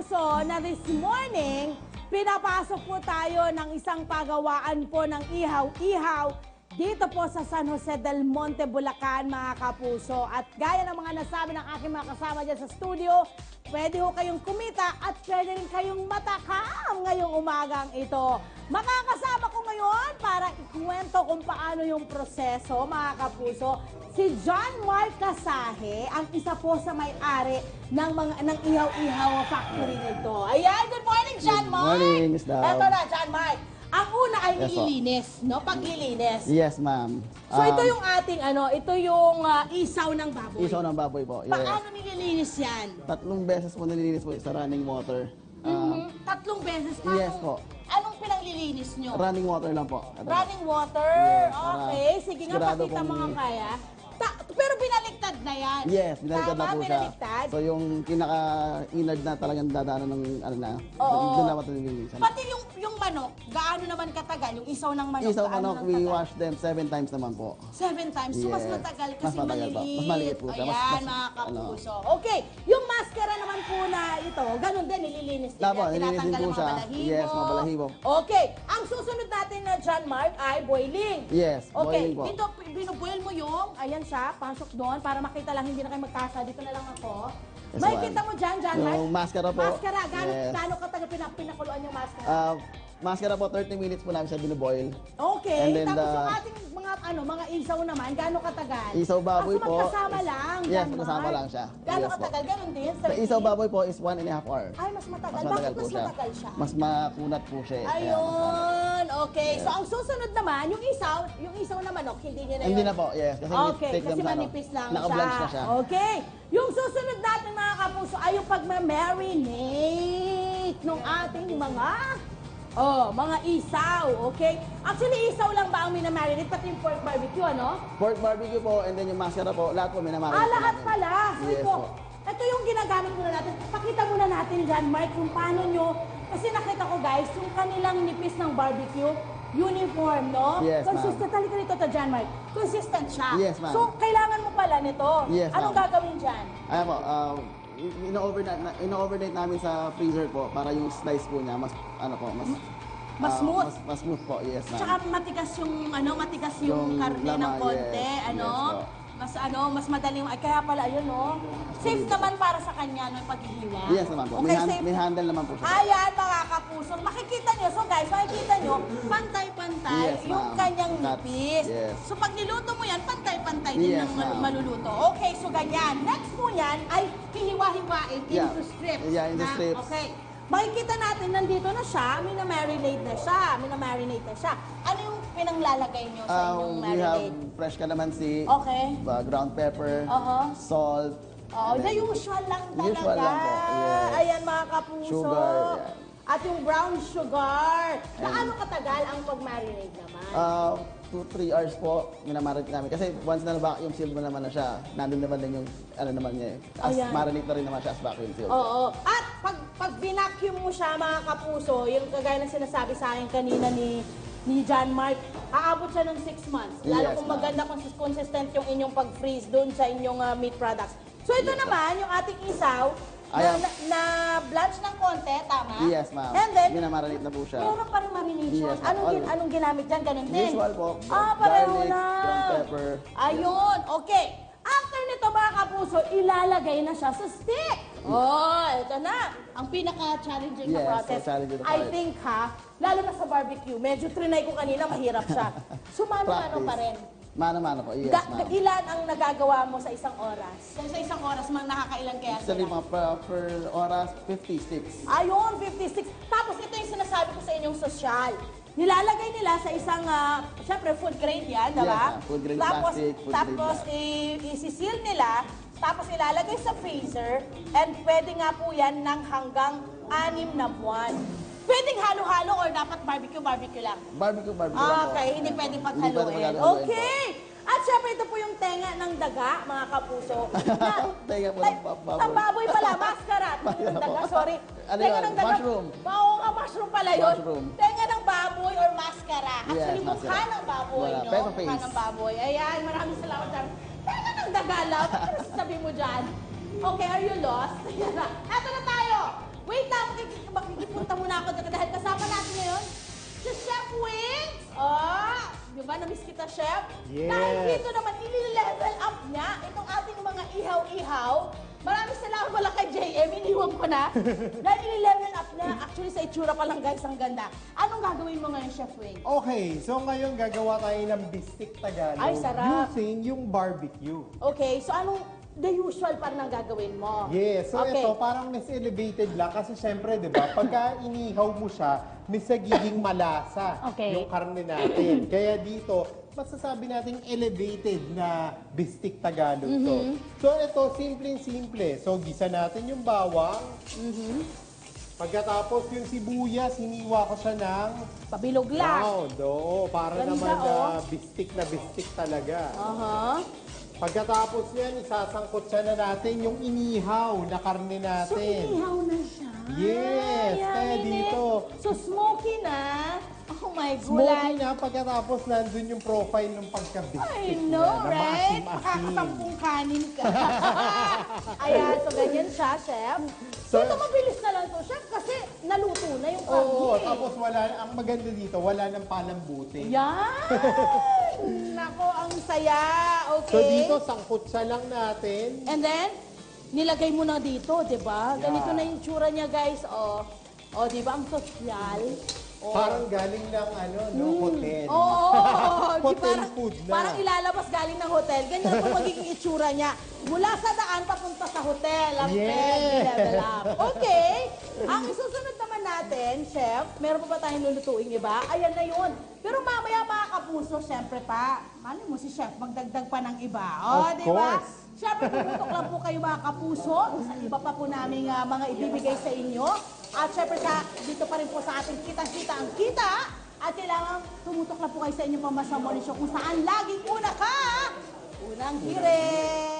kapuso, na this morning, pinapasok po tayo ng isang pagawaan po ng ihaw-ihaw dito po sa San Jose del Monte, Bulacan, mga kapuso. At gaya ng mga nasabi ng aking mga kasama dyan sa studio, pwede ho kayong kumita at pwede rin kayong matakam ngayong umagang ito. Makakasama ko ngayon para ikwento kung paano yung proseso, mga kapuso, si John Mark Casaje, ang isa po sa may-ari ng Ihaw-Ihaw Factory nito. Ayan, good morning, John Mark! Good morning, Miss Dao. Eto na, John Mark. Ang una ay nililinis, no? Paglilinis. Yes, ma'am. So ito yung ating ito yung isaw ng baboy. Isaw ng baboy po, yes. Paano nililinis yan? 3 beses po nililinis po sa running water. 3 beses? Paano? Yes po. Anong pinanglilinis nyo? Running water lang po. Running water? Yes, Okay, sige nga, sigurado pakita mo nga pong- kaya. Pero binaliktad na yan. Yes, binaliktad na Tama, po siya. binaliktad? So yung pinaka-inard na talagang dadaanan ng Oo. doon dapat nililinisan. Pati yung manok, gaano naman katagal? Yung isaw ng manok, Isaw gaano manok, nang we tagal? wash them 7 times naman po. 7 times. So, mas Yes. matagal Mas kasi matagal po. maliit. Mas maliit po siya. Ayan, mga kapuso. Okay. Yung maskara naman po na ito, ganun din, nililinis din Tama, yan. nililinis din Tinatanggal po ang mga siya. balahibo. Yes, mga balahibo. Okay. Ang susunod natin na John Mark ay boiling. Yes, Okay. boiling po. Dito, binuboil mo yung, ayan siya, pasok doon para makita lang, hindi na kayo magkasa. Dito na lang ako. Yes, May ma'am. kita mo dyan, John Mark? Yung maskara po. Maskara. Yes. Gaano katagal pinakuluan yung maskara? Maskara po, 30 minutes po namin siya binuboil. Okay, And then tapos yung ating mga isaw naman, gaano katagal? Isaw baboy po. Magkasama lang. Yes, John magkasama Mark. lang siya. Gaano Yes po. katagal? Ganon din? Sa isaw baboy po is 1.5 hour. Ay, mas matagal. Mas Bakit matagal po mas siya. matagal siya? Mas makunat po siya. eh. Kaya mas ano. Ayun, okay. So, ang susunod naman, yung isaw na manok, hindi niya na yun. Hindi na po, yes. Kasi we Okay, take them kasi sa manipis lang Naka-blanch na siya. Okay. Yung susunod natin, mga kapuso, ay yung pagma-marinate ng ating mga isaw, okay? Actually, isaw lang ba ang minamarinate? Pati yung pork barbecue, ano? Pork barbecue po, and then yung maskara po, lahat po minamarinate. Lahat namin. pala. Sige Yes po. po. Ito yung ginagamit muna natin. Pakita muna natin, John Mark, kung paano nyo, kasi nakita ko, guys, yung kanilang nipis ng barbecue, uniform, no? Yes, ma'am. Consistent. Halika nito to, John Mark. Consistent siya. Yes, ma'am. So, kailangan mo pala nito. Yes, Anong ma'am. gagawin dyan? Ayan po, ino-overnight namin sa freezer po para yung slice po niya mas Mas smooth. Mas smooth po, yes ma'am. Tsaka matigas yung Yung karne ng laman, konti, yes, ano? yes po. Mas madaling, ay kaya pala, ayun, no? Safe naman para sa kanya, no, yung paghihiwa. Yes naman po, Okay, safe. may handle naman po siya. Ayan, mga kapuso. Makikita nyo, so guys, makikita nyo, pantay-pantay Yes, yung ma'am. kanyang That's- nipis. yes. So pag niluto mo yan, pantay-pantay din Yes, ng ma'am. maluluto. Okay, so ganyan. Next po yan ay hihiwa-hiwain Yeah. into strips. Yeah, into strips. Okay. Makikita natin, nandito na siya, minamarinate na siya. Ano yung pinanglalagay nyo sa inyong We have marinade? fresh calamansi, Okay. ground pepper, salt, Oo, and the then usual lang talaga. Usual lang po, yes. Ayan, mga kapuso. Sugar, yan. At yung brown sugar. Gaano katagal ang pag-marinate naman? 2-3 hours po minamarinate namin. Kasi once na vacuum seal mo naman na siya, nandun naman din yung naman niya eh. As Ayan. marinate na rin naman siya as vacuum seal. Oo. At pag binacuum mo siya, mga kapuso, yung kagaya na sinasabi sa akin kanina ni John Mark, aabot siya ng 6 months. Lalo Yes, kung ma'am. maganda, consistent yung inyong pag-freeze doon sa inyong meat products. So ito Yes, naman, yung ating isaw, Ayan. na blanch ng konti, tama? Yes, ma'am. And then, Minamarinate na po siya. meron pa rin marination. Yes, ma'am. Anong ginamit dyan? Ganun din? Usual po. Pareho Garlic, na. ground pepper. Ayun, okay. After nito, mga kapuso, ilalagay na siya sa stick. Ito na. Ang pinaka-challenging na Yes, process. so challenging na I part. think, lalo na sa barbecue, medyo trinay ko kanina, mahirap siya. So, mano-mano pa rin. Mano-mano po, yes ma'am. Ilan ang nagagawa mo sa isang oras? Sa isang oras, nakakailan kaya Actually, sila? mga per oras, 50 sticks. Ayun, 56. Tapos ito yung sinasabi ko sa inyong social. Nilalagay nila sa isang, syempre food grade yan, diba? Yes, food grade plastic, food grade tapos isi-seal nila, tapos ilalagay sa freezer, and pwede nga po yan ng hanggang 6 na buwan. Pwedeng halo-halo or dapat barbecue lang? Barbecue lang po. Okay, hindi pwedeng Hindi pwede paghaluin. paghaluin Okay! At syempre, ito po yung tenga ng daga, mga kapuso. Tenga po Ay, ng baboy. Ang baboy pala, maskara. Tenga ng daga, sorry. Ano Tenga yun? ng daga. Mushroom. Oo nga, mushroom pala yun. Mushroom. Tenga ng baboy or maskara. Actually, Yes, mukha maskara. ng baboy, Wala, no? pepper Mukha face. ng baboy. Ayan, maraming salamat dyan. Tenga ng daga, love. Ano sasabihin mo dyan? Okay, are you lost? Eto na tayo. Wait lang, na, Chef. Yes. Dahil dito naman, i-level up niya itong ating mga ihaw-ihaw. Maraming salamat pala kay JM, iniwan ko na. Dahil i-level up niya, actually sa itsura pa lang guys, ang ganda. Anong gagawin mo ngayon, Chef Wing? Okay, so ngayon gagawa tayo ng bistik Tagalog Ay, sarap. using yung barbecue. Okay, so anong the usual pa rin ang gagawin mo? Yes, so Okay. ito parang mas elevated lang kasi syempre, 'di ba? Pagka inihaw mo siya, mas nagiging malasa Okay. yung karne natin. Kaya dito, masasabi nating elevated na bistik Tagalog to. So ito, simple-simple. So gisa natin yung bawang. Pagkatapos yung sibuyas, hiniwa ko siya ng Pabilog lang. round. Oo, para Ganda, naman oh. na bistik talaga. Aha. Pagkatapos yan, isasangkot siya na natin yung inihaw na karne So, natin. inihaw na siya. Yes, Ay, kaya yummy, dito. So, smoky na. Oh my Smoky gulay. na, pagkatapos nandun yung profile ng I pagka-bistik know, niya, na right? maasim-asim. Makakatampong kanin ka. Ayan, so ganyan siya, Chef. So, ito mabilis na lang to, Chef, kasi naluto na yung karne. Oo, tapos ang maganda dito, wala nang palambuti. Yan! Nako, ang saya. Okay. So dito, sangkot siya lang natin. And then, nilagay mo na dito, di ba? Yeah. Ganito na yung tsura niya, guys. O, di ba? Ang sosyal. Oh. Parang galing ng hotel. Oo, di Hotel parang, food na. parang ilalabas galing ng hotel. Ganyan po magiging itsura niya. Mula sa daan, papunta sa hotel. Ang Yes. level up. Okay. Ang isusunod naman natin, Chef, meron pa ba tayong lulutuing iba? Ayan na yun. Pero mamaya mga kapuso, syempre pa, mali mo si Chef, magdagdag pa ng iba. Of Di ba? course. Syempre, tumutok lang po kayo mga kapuso sa iba pa po namin mga ibibigay sa inyo. At syempre, dito pa rin po sa ating kitang-kita ang kita. At kailangan tumutok lang po kayo sa inyong pamasa morning show kung saan laging una ka, unang hirit.